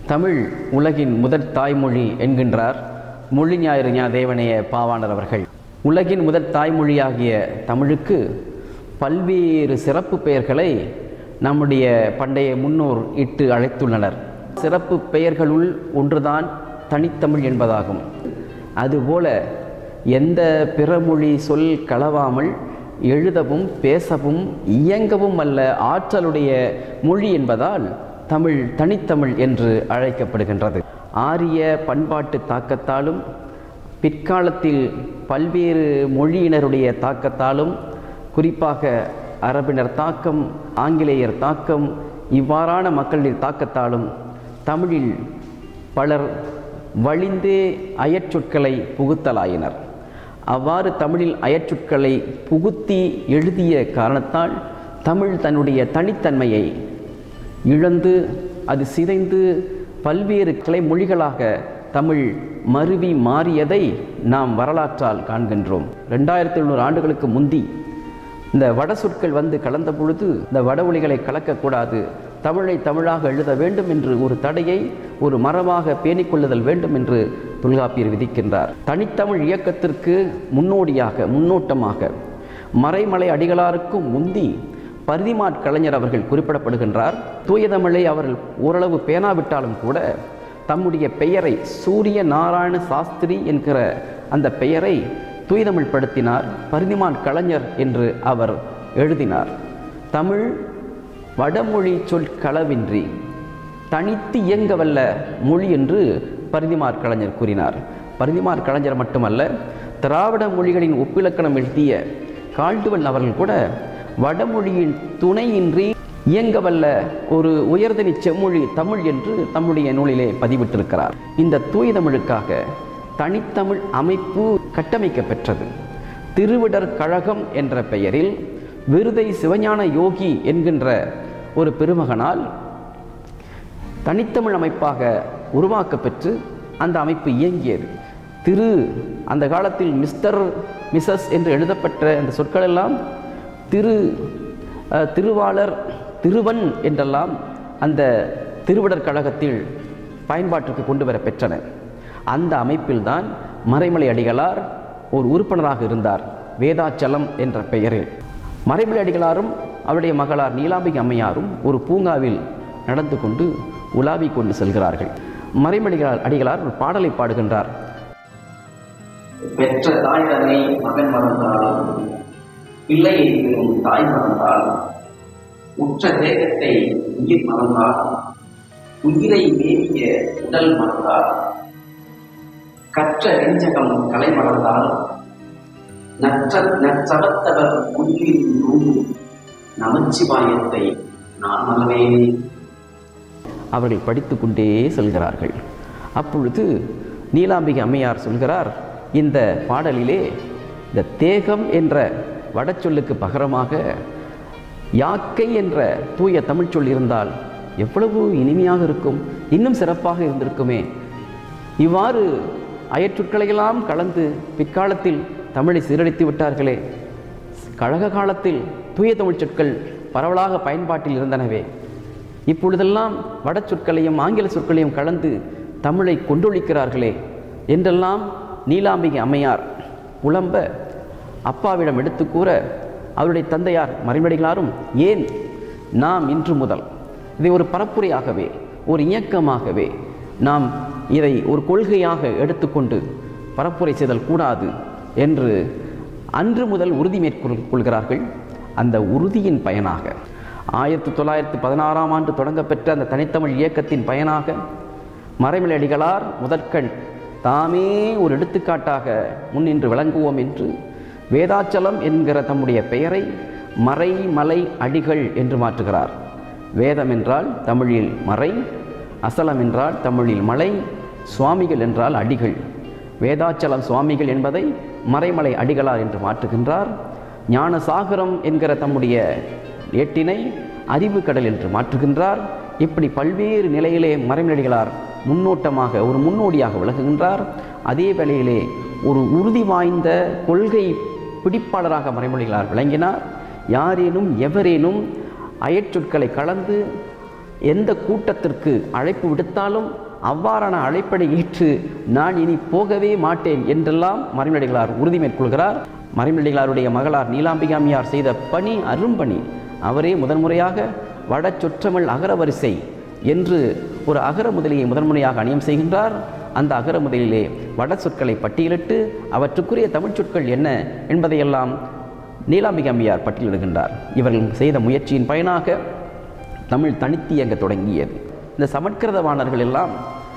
தமிழ் உலகின் முதற் தாய்மொழி என்கின்றார் மொழி ஞாயிறு தேவனைய பாவாணர் அவர்கள். உலகின் முதற் தாய்மொழியாகிய தமிழுக்கு பல்வேறு சிறப்பு பெயர்களை நம்முடைய பண்டைய முன்னோர் இட்டு அழைத்துள்ளனர். சிறப்பு பெயர்களுள் ஒன்றுதான் தனித்தமிழ் என்பதாகும். அதுபோல எந்த பிறமொழி சொல் கலவாமல் எழுதவும் பேசவும் இயங்கவும் அல்ல ஆற்றலுடைய மொழி என்பதால் தமிழ் தனித்தமிழ் என்று அழைக்கப்படுகின்றது. ஆரிய பண்பாட்டு தாக்கத்தாலும் பிற்காலத்தில் பல்வேறு மொழியினருடைய தாக்கத்தாலும், குறிப்பாக அரபினர் தாக்கம், ஆங்கிலேயர் தாக்கம், இவ்வாறான மக்களின் தாக்கத்தாலும் தமிழில் பலர் வழிந்தே அயற்சொற்களை புகுத்தலாயினர். அவ்வாறு தமிழில் அயற்சொற்களை புகுத்தி எழுதிய காரணத்தால் தமிழ் தன்னுடைய தனித்தன்மையை இழந்து அது சிதைந்து பல்வேறு கிளை மொழிகளாக தமிழ் மருவி மாறியதை நாம் வரலாற்றால் காண்கின்றோம். 2700 ஆண்டுகளுக்கு முந்தி இந்த வட சொற்கள் வந்து கலந்த பொழுது இந்த வடமொழிகளை கலக்கக்கூடாது, தமிழை தமிழாக எழுத வேண்டும் என்று ஒரு தடையை ஒரு மரபாக பேணிக்கொள்ளுதல் வேண்டும் என்று தொல்காப்பியர் விதிக்கின்றார். தனித்தமிழ் இயக்கத்திற்கு முன்னோட்டமாக மறைமலை அடிகளாருக்கும் முந்தி பரிதிமாற் கலைஞர் அவர்கள் குறிப்பிடப்படுகின்றார். தூய தமிழை அவர்கள் ஓரளவு பேணாவிட்டாலும் கூட தம்முடைய பெயரை சூரிய நாராயண சாஸ்திரி என்கிற அந்த பெயரை தூயதமிழ் படுத்தினார். பரிதிமாற் கலைஞர் என்று அவர் எழுதினார். தமிழ் வடமொழி சொல் களவின்றி தனித்து இயங்கவல்ல மொழி என்று பரிதிமாற் கலைஞர் கூறினார். பரிதிமாற் கலைஞர் மட்டுமல்ல, திராவிட மொழிகளின் ஒப்பிலக்கணம் எழுதிய கால்டுவன் அவர்கள் கூட வடமொழியின் துணையின்றி இயங்கவல்ல ஒரு உயர்தனி செம்மொழி தமிழ் என்று தம்முடைய நூலிலே பதிவிட்டிருக்கிறார். இந்த தூய தமிழுக்காக தனித்தமிழ் அமைப்பு கட்டமைக்க பெற்றது. திருவிடர் கழகம் என்ற பெயரில் விருதை சிவஞான யோகி என்கின்ற ஒரு பெருமகனால் தனித்தமிழ் அமைப்பாக உருவாக்க பெற்று அந்த அமைப்பு இயங்கியது. அந்த காலத்தில் மிஸ்டர் மிஸ்ஸஸ் என்று எழுதப்பட்ட அந்த சொற்கள் எல்லாம் திருவாளர் திருவன் என்றெல்லாம் அந்த திருவிடர் கழகத்தில் பயன்பாட்டிற்கு கொண்டு வர பெற்றன. அந்த அமைப்பில்தான் மறைமலை அடிகளார் ஒரு உறுப்பினராக இருந்தார், வேதாச்சலம் என்ற பெயரில். மறைமலை அடிகளாரும் அவருடைய மகளார் நீலாம்பிகை அம்மையாரும் ஒரு பூங்காவில் நடந்து கொண்டு உலாவிக் கொண்டு செல்கிறார்கள். மறைமலை அடிகளார் ஒரு பாடலை பாடுகின்றார். பெற்ற தாய் தன்னை மகன் மறந்தாலும் பிள்ளையை பெறும் தாய் மறந்தால், உற்ற தேகத்தை உயிர் மறந்தால், உயிரை மேவிய உடல் மறந்தால், கற்ற நெஞ்சகம் கலை மறந்தால், நற்றவத்தவர் உயிரின் நூல் நமச்சிவாயத்தை நான் மறவேனே. அவர்கள் படித்து கொண்டே செல்கிறார்கள். அப்பொழுது நீலாம்பிகை அம்மையார் சொல்கிறார், இந்த பாடலிலே இந்த தேகம் என்ற வடச்சொல்லுக்கு பகரமாக யாக்கை என்ற தூய தமிழ் சொல் இருந்தால் எவ்வளவு இனிமையாக இருக்கும், இன்னும் சிறப்பாக இருந்திருக்குமே. இவ்வாறு அயற்சொற்களையெல்லாம் கலந்து பிற்காலத்தில் தமிழை சீரழித்து விட்டார்களே. கழக காலத்தில் தூய தமிழ் சொற்கள் பரவலாக பயன்பாட்டில் இருந்தனவே, இப்பொழுதெல்லாம் வட சொற்களையும் ஆங்கில சொற்களையும் கலந்து தமிழை கொண்டொழிக்கிறார்களே என்றெல்லாம் நீலாம்பிகை அம்மையார் புலம்ப அப்பாவிடம் எடுத்து கூற, அவருடைய தந்தையார் மறைமலைகளாரும் ஏன் நாம் இன்று முதல் இதை ஒரு பரப்புரையாகவே ஒரு இயக்கமாகவே நாம் இதை ஒரு கொள்கையாக எடுத்துக்கொண்டு பரப்புரை செய்தல் கூடாது என்று அன்று முதல் உறுதி மேற்கொள்கிறார்கள். அந்த உறுதியின் பயனாக 1916ஆம் ஆண்டு தொடங்கப்பெற்ற அந்த தனித்தமிழ் இயக்கத்தின் பயனாக மறைமலை அடிகளார் முதற்கண் தாமே ஒரு எடுத்துக்காட்டாக முன்னின்று விளங்குவோம் என்று வேதாச்சலம் என்கிற தம்முடைய பெயரை மறைமலை அடிகள் என்று மாற்றுகிறார். வேதம் என்றால் தமிழில் மறை, அசலம் என்றால் தமிழில் மலை, சுவாமிகள் என்றால் அடிகள். வேதாச்சலம் சுவாமிகள் என்பதை மறைமலை அடிகளார் என்று மாற்றுகின்றார். ஞானசாகரம் என்கிற தம்முடைய ஏட்டினை அறிவு கடல் என்று மாற்றுகின்றார். இப்படி பல்வேறு நிலையிலே மறைமலை அடிகளார் முன்னோட்டமாக ஒரு முன்னோடியாக விளங்குகின்றார். அதே வேளையிலே ஒரு உறுதி வாய்ந்த கொள்கை பிடிப்பாளராக மறைமொழிகளார் விளங்கினார். யாரேனும் எவரேனும் அயற்சொற்களை கலந்து எந்த கூட்டத்திற்கு அழைப்பு விடுத்தாலும் அவ்வாறான அழைப்படை ஏற்று நான் இனி போகவே மாட்டேன் என்றெல்லாம் மறைமலையடிகளார் உறுதி மேற்கொள்கிறார். மறைமலையடிகளாருடைய மகளார் நீலாம்பிகாமியார் செய்த பணி அரும்பணி. அவரே முதன்முறையாக வட சொற்றமிழ் அகரவரிசை என்று ஒரு அகர முதலியை முதன்முறையாக அணியம் செய்கின்றார். அந்த அகர முதலிலே வட சொற்களை பட்டியலிட்டு அவற்றுக்குரிய தமிழ் சொற்கள் என்ன என்பதையெல்லாம் நீலாம்பிகாமியார் பட்டியலிடுகின்றார். இவர்கள் செய்த முயற்சியின் பயனாக தமிழ் தனித்து இயங்க தொடங்கியது. இந்த சமற்கிருதவாணர்கள் எல்லாம்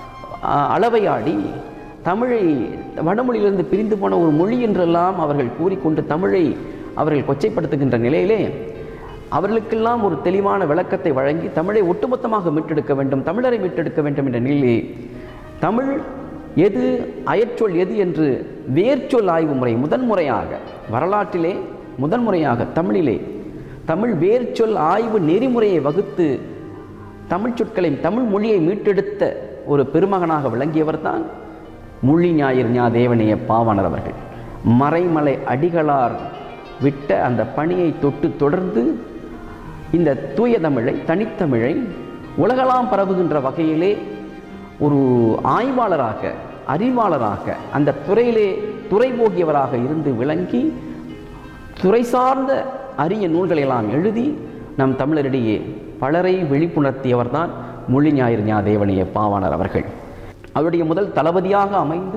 அளவையாடி தமிழை வடமொழியிலிருந்து பிரிந்து போன ஒரு மொழி என்றெல்லாம் அவர்கள் கூறிக்கொண்டு தமிழை அவர்கள் கொச்சைப்படுத்துகின்ற நிலையிலே அவர்களுக்கெல்லாம் ஒரு தெளிவான விளக்கத்தை வழங்கி தமிழை ஒட்டுமொத்தமாக மீட்டெடுக்க வேண்டும், தமிழரை மீட்டெடுக்க வேண்டும் என்ற நிலையிலே தமிழ் எது அயற்சொல் எது என்று வேர்ச்சொல் ஆய்வு முறை முதன்முறையாக வரலாற்றிலே முதன்முறையாக தமிழிலே தமிழ் வேர்ச்சொல் ஆய்வு நெறிமுறையை வகுத்து தமிழ் சொற்களை தமிழ் மொழியை மீட்டெடுத்த ஒரு பெருமகனாக விளங்கியவர் தான் மொழி ஞாயிறு ஞா தேவனைய பாவாணர் அவர்கள். மறைமலை அடிகளார் விட்ட அந்த பணியை தொட்டு தொடர்ந்து இந்த தூய தமிழை தனித்தமிழை உலகெல்லாம் பரவுகின்ற வகையிலே ஒரு ஆய்வாளராக அறிவாளராக அந்த துறையிலே துறை போகியவராக இருந்து விளங்கி துறை சார்ந்த அரிய நூல்களை எல்லாம் எழுதி நம் தமிழரிடையே பலரை விழிப்புணர்த்தியவர் தான் மொழி ஞாயிறு ஞா தேவனைய பாவாணர் அவர்கள். அவருடைய முதல் தளபதியாக அமைந்து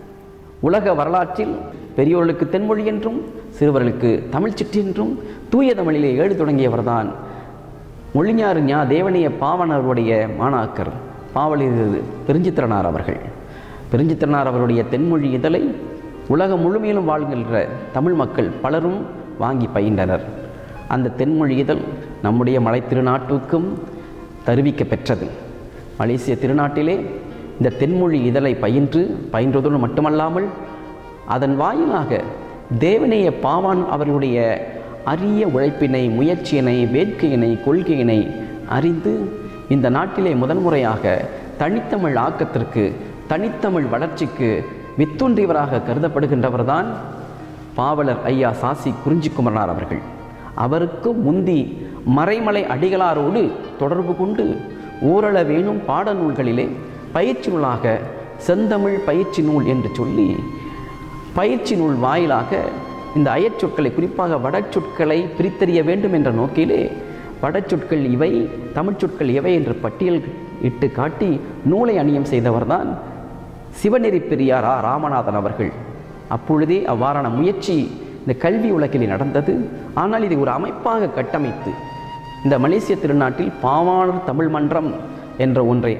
உலக வரலாற்றில் பெரியோர்களுக்கு தென்மொழி என்றும் சிறுவர்களுக்கு தமிழ் சிற்றி என்றும் தூய தமிழிலே எழுத தொடங்கியவர் தான் மொழி ஞாயிறு ஞா தேவனைய பாவாணருடைய மாணாக்கர் பாவலர் பெருஞ்சித்திரனார் அவர்கள். பெருஞ்சித்திரனார் அவருடைய தென்மொழி இதழை உலகம் முழுமையிலும் வாழ்கின்ற தமிழ் மக்கள் பலரும் வாங்கி பயின்றனர். அந்த தென்மொழி இதழ் நம்முடைய மலை திருநாட்டுக்கும் தருவிக்க பெற்றது. மலேசிய திருநாட்டிலே இந்த தென்மொழி இதழை பயின்றதோடு மட்டுமல்லாமல் அதன் வாயிலாக தேவனைய பாவான் அவர்களுடைய அரிய உழைப்பினை, முயற்சியினை, வேட்கையினை, கொள்கையினை அறிந்து இந்த நாட்டிலே முதன்முறையாக தனித்தமிழ் ஆக்கத்திற்கு தனித்தமிழ் வளர்ச்சிக்கு வித்துன்றியவராக கருதப்படுகின்றவர் தான் பாவலர் ஐயா சாசி குறிஞ்சிக்குமரனார் அவர்கள். அவருக்கு முந்தி மறைமலை அடிகளாரோடு தொடர்பு கொண்டு ஓரளவேனும் பாடநூல்களிலே பயிற்சி நூலாக செந்தமிழ் பயிற்சி நூல் என்று சொல்லி பயிற்சி நூல் வாயிலாக இந்த அயற்சொற்களை குறிப்பாக வடச்சொற்களை பிரித்தறிய வேண்டும் என்ற நோக்கிலே வடச்சொற்கள் இவை தமிழ் சொற்கள் எவை என்று பட்டியல் இட்டு காட்டி நூலை அணியம் செய்தவர்தான் சிவநெறி பெரியார் ராமநாதன் அவர்கள். அப்பொழுதே அவ்வாறான முயற்சி இந்த கல்வி உலகிலே நடந்தது. ஆனால் இதை ஒரு அமைப்பாக கட்டமைத்து இந்த மலேசிய திருநாட்டில் பாவாணர் தமிழ் மன்றம் என்ற ஒன்றை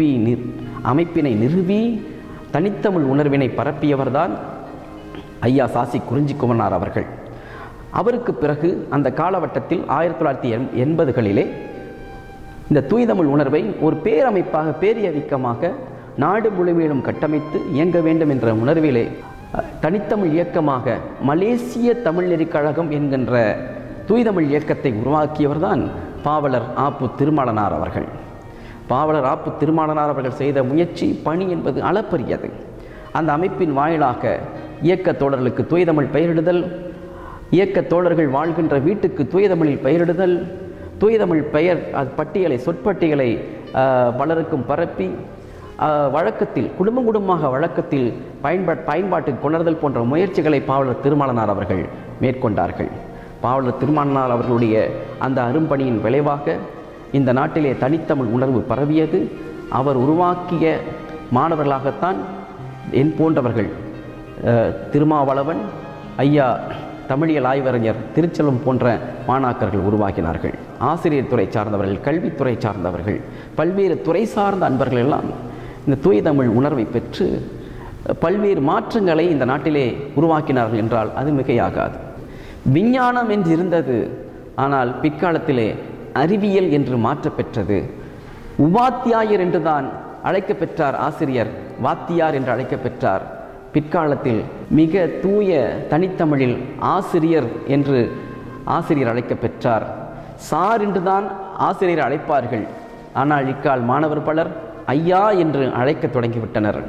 அமைப்பினை நிறுவி தனித்தமிழ் உணர்வினை பரப்பியவர்தான் ஐயா சாசி குறிஞ்சிக்குமரனார் அவர்கள். அவருக்கு பிறகு அந்த காலகட்டத்தில் 1980களிலே இந்த தூய்தமிழ் உணர்வை ஒரு பேரமைப்பாக பேரியக்கமாக நாடு முழுமையிலும் கட்டமைத்து இயங்க வேண்டும் என்ற உணர்விலே தனித்தமிழ் இயக்கமாக மலேசிய தமிழ் நெறிக் கழகம் என்கின்ற தூய்தமிழ் இயக்கத்தை உருவாக்கியவர்தான் பாவலர் ஆப்பு திருமாலனார் அவர்கள். பாவலர் ஆப்பு திருமாலனார் அவர்கள் செய்த முயற்சி பணி என்பது அளப்பரியது. அந்த அமைப்பின் வாயிலாக இயக்க தோழர்களுக்கு தூய்தமிழ் பெயரிடுதல், இயக்க தோழர்கள் வாழ்கின்ற வீட்டுக்கு தூயதமிழில் பெயரிடுதல், தூயதமிழ் பெயர் பட்டியலை சொற்பட்டியலை பலருக்கும் பரப்பி வழக்கத்தில் குடும்பமாக வழக்கத்தில் பயன்பாட்டுக்கு கொணர்தல் போன்ற முயற்சிகளை பாவலர் திருமாலனார் அவர்கள் மேற்கொண்டார்கள். பாவலர் திருமாலனார் அவர்களுடைய அந்த அரும்பணியின் விளைவாக இந்த நாட்டிலே தனித்தமிழ் உணர்வு பரவியது. அவர் உருவாக்கிய மாணவர்களாகத்தான் என் போன்றவர்கள் திருமாவளவன், ஐயா தமிழியல் ஆய்வறிஞர் திருச்செல்வம் போன்ற மாணாக்கர்கள் உருவாக்கினார்கள். ஆசிரியர் துறை சார்ந்தவர்கள், கல்வித்துறை சார்ந்தவர்கள், பல்வேறு துறை சார்ந்த அன்பர்கள் எல்லாம் இந்த தூய தமிழ் உணர்வை பெற்று பல்வேறு மாற்றங்களை இந்த நாட்டிலே உருவாக்கினார்கள் என்றால் அது மிகையாகாது. விஞ்ஞானம் என்று இருந்தது, ஆனால் பிற்காலத்திலே அறிவியல் என்று மாற்றப்பெற்றது. உபாத்தியாயர் என்றுதான் அழைக்கப்பெற்றார் ஆசிரியர், வாத்தியார் என்று அழைக்கப்பெற்றார். பிற்காலத்தில் மிக தூய தனித்தமிழில் ஆசிரியர் என்று ஆசிரியர் அழைக்கப்பெற்றார். சார் என்றுதான் ஆசிரியர் அழைப்பார்கள். ஆனால் இக்கால் மாணவர் பலர் ஐயா என்று அழைக்க தொடங்கிவிட்டனர்.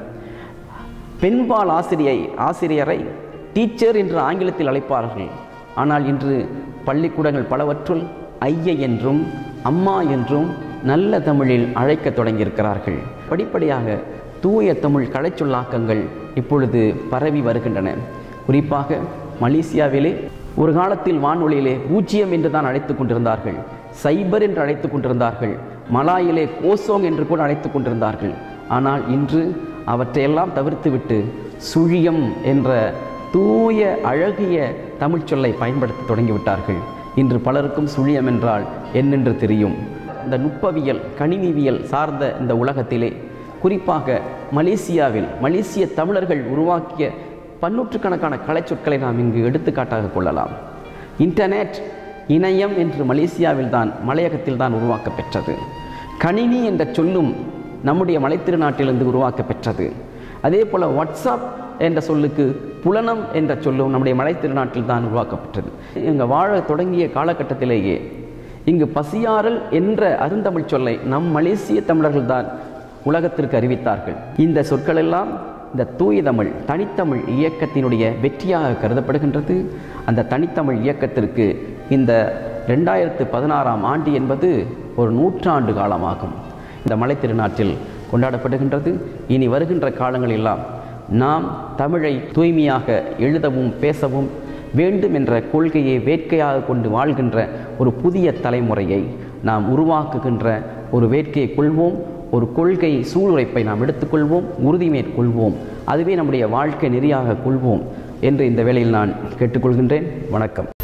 பெண்பால் ஆசிரியரை டீச்சர் என்று ஆங்கிலத்தில் அழைப்பார்கள். ஆனால் இன்று பள்ளிக்கூடங்கள் பலவற்றுள் ஐயா என்றும் அம்மா என்றும் நல்ல தமிழில் அழைக்க தொடங்கியிருக்கிறார்கள். படிப்படியாக தூய தமிழ் கலைச்சொல்லாக்கங்கள் இப்பொழுது பரவி வருகின்றன. குறிப்பாக மலேசியாவிலே ஒரு காலத்தில் வானொலியிலே 0 என்று தான் அழைத்து கொண்டிருந்தார்கள், சைபர் என்று அழைத்து கொண்டிருந்தார்கள், மலாயிலே கோசோங் என்று கூட அழைத்து கொண்டிருந்தார்கள். ஆனால் இன்று அவற்றையெல்லாம் தவிர்த்துவிட்டு சுழியம் என்ற தூய அழகிய தமிழ் சொல்லை பயன்படுத்த தொடங்கிவிட்டார்கள். இன்று பலருக்கும் சுழியம் என்றால் என்னென்று தெரியும். இந்த நுட்பவியல் கணினிவியல் சார்ந்த இந்த உலகத்திலே குறிப்பாக மலேசியாவில் மலேசிய தமிழர்கள் உருவாக்கிய பன்னூற்றுக்கணக்கான கலைச்சொற்களை நாம் இங்கு எடுத்துக்காட்டாக கொள்ளலாம். இன்டர்நெட், இணையம் என்று மலேசியாவில் தான் மலையகத்தில் தான் உருவாக்க பெற்றது. கணினி என்ற சொல்லும் நம்முடைய மலைத்திருநாட்டிலிருந்து உருவாக்க பெற்றது. அதே போல் வாட்ஸ்அப் என்ற சொல்லுக்கு புலனம் என்ற சொல்லும் நம்முடைய மலைத்திருநாட்டில் தான் உருவாக்கப்பட்டது. இங்கு வாழ தொடங்கிய காலகட்டத்திலேயே இங்கு பசியாறல் என்ற அருந்தமிழ் சொல்லை நம் மலேசிய தமிழர்கள் தான் உலகத்திற்கு அறிவித்தார்கள். இந்த சொற்களெல்லாம் இந்த தூய தமிழ் தனித்தமிழ் இயக்கத்தினுடைய வெற்றியாக கருதப்படுகின்றது. அந்த தனித்தமிழ் இயக்கத்திற்கு இந்த 2016ஆம் ஆண்டு என்பது ஒரு 100 ஆண்டு காலமாகும். இந்த மலைத்திருநாட்டில் கொண்டாடப்படுகின்றது. இனி வருகின்ற காலங்களெல்லாம் நாம் தமிழை தூய்மையாக எழுதவும் பேசவும் வேண்டும் என்ற கொள்கையை வேட்கையாக கொண்டு வாழ்கின்ற ஒரு புதிய தலைமுறையை நாம் உருவாக்குகின்ற ஒரு வேட்கையை கொள்வோம். ஒரு கொள்கை சூளுரைப்பை நாம் எடுத்துக்கொள்வோம், உறுதிமேற்கொள்வோம். அதுவே நம்முடைய வாழ்க்கை நெறியாக கொள்வோம் என்று இந்த வேளையில் நான் கேட்டுக்கொள்கின்றேன். வணக்கம்.